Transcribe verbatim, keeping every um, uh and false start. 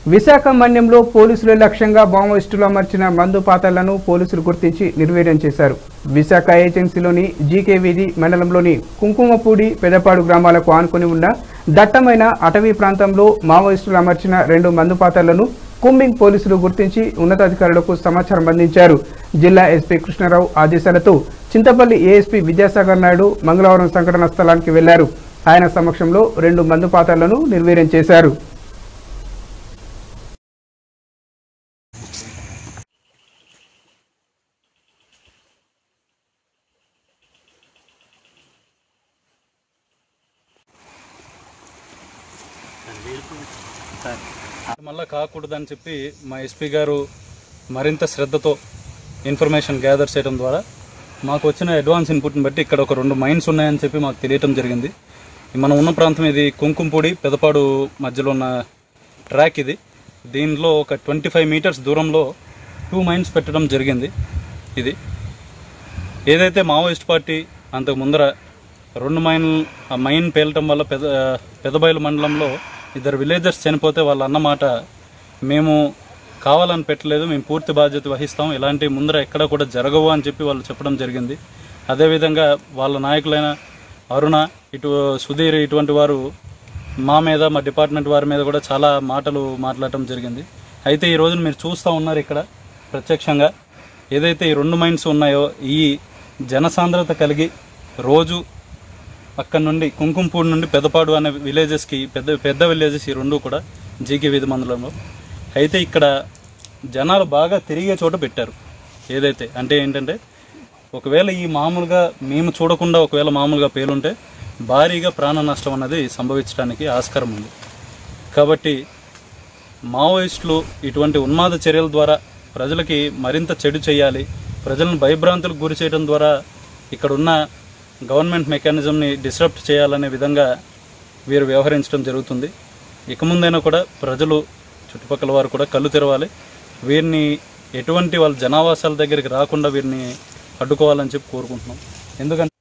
విశాఖ మన్యంలో పోలీసుల లక్ష్యంగా మావోయిస్టులు అమర్చిన మందు పాతలను పోలీసులు గుర్తించి నిర్వీర్యం చేశారు. విశాఖ ఏజెన్సీలోని జీకే వీధి మండలంలోని కుంకుమపూడి పెదపాడు గ్రామాలకు ఆనుకుని ఉన్న దట్టమైన అటవీ ప్రాంతంలో మావోయిస్టులు అమర్చిన రెండు మందు పాతలను కుంబింగ్ పోలీసులు గుర్తించి ఉన్నతాధికారులకు సమాచారం అందించారు. జిల్లా ఎస్పీ కృష్ణారావు ఆదేశాలతో చింతపల్లి ఏఎస్పీ విద్యాసాగర్ నాయుడు మంగళవారం సంఘటన స్థలానికి వెళ్లారు. ఆయన సమక్షంలో రెండు మందు పాతలను నిర్వీర్యం చేశారు. మళ్ళీ కాకూడదని చెప్పి మా ఎస్పీ గారు మరింత శ్రద్ధతో ఇన్ఫర్మేషన్ గ్యాదర్ చేయడం ద్వారా మాకు వచ్చిన అడ్వాన్స్ ఇన్పుట్ని బట్టి ఇక్కడ ఒక రెండు మైన్స్ ఉన్నాయని చెప్పి మాకు తెలియటం జరిగింది. మనం ఉన్న ప్రాంతం ఇది కుంకుమపూడి పెదపాడు మధ్యలో ఉన్న ట్రాక్ ఇది. దీనిలో ఒక ట్వంటీ ఫైవ్ మీటర్స్ దూరంలో టూ మైన్స్ పెట్టడం జరిగింది. ఇది ఏదైతే మావోయిస్ట్ పార్టీ అంతకు ముందర రెండు మైన్ ఆ మైన్ పేలటం వల్ల పెద పెదబయలు మండలంలో ఇద్దరు విలేజర్స్ చనిపోతే వాళ్ళ అన్నమాట మేము కావాలని పెట్టలేదు, మేము పూర్తి బాధ్యత వహిస్తాం, ఇలాంటి ముందర ఎక్కడ కూడా జరగవు అని చెప్పి వాళ్ళు చెప్పడం జరిగింది. అదేవిధంగా వాళ్ళ నాయకులైన అరుణ ఇటు సుధీర్ ఇటువంటి వారు మా మీద మా డిపార్ట్మెంట్ వారి మీద కూడా చాలా మాటలు మాట్లాడటం జరిగింది. అయితే ఈ రోజున మీరు చూస్తూ ఉన్నారు ఇక్కడ ప్రత్యక్షంగా ఏదైతే ఈ రెండు మైన్స్ ఉన్నాయో ఈ జనసాంద్రత కలిగి రోజు అక్కడ నుండి కుంకుమపూడి నుండి పెదపాడు అనే విలేజెస్కి పెద్ద పెద్ద విలేజెస్ ఈ రెండు కూడా జీకే వీధి మండలంలో. అయితే ఇక్కడ జనాలు బాగా తిరిగే చోట పెట్టారు. ఏదైతే అంటే ఏంటంటే ఒకవేళ ఈ మామూలుగా మేము చూడకుండా ఒకవేళ మామూలుగా పేలుంటే భారీగా ప్రాణ నష్టం అన్నది సంభవించడానికి ఆస్కారం ఉంది. కాబట్టి మావోయిస్టులు ఇటువంటి ఉన్మాద చర్యల ద్వారా ప్రజలకి మరింత చెడు చేయాలి, ప్రజలను భయభ్రాంతులకు గురి చేయడం ద్వారా ఇక్కడున్న గవర్నమెంట్ మెకానిజంని డిస్రప్ట్ చేయాలనే విధంగా వీరు వ్యవహరించడం జరుగుతుంది. ఇక ముందైనా కూడా ప్రజలు చుట్టుపక్కల వారు కూడా కళ్ళు తెరవాలి, వీరిని ఎటువంటి వాళ్ళ జనావాసాల దగ్గరికి రాకుండా వీరిని అడ్డుకోవాలని చెప్పి కోరుకుంటున్నాం. ఎందుకంటే